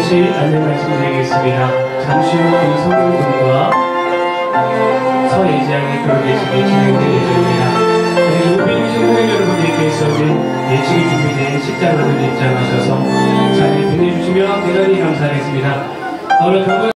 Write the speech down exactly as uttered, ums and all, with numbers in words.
잠시 안내 말씀드리겠습니다. 잠시 후 김성윤 군과 서예지 양의 결혼예식이 진행될 예정입니다. 우빈이신 후회 여러분들께서는 예식이 준비된 식장으로 입장하셔서 자리에 빛내주시면 대단히 감사하겠습니다. 오늘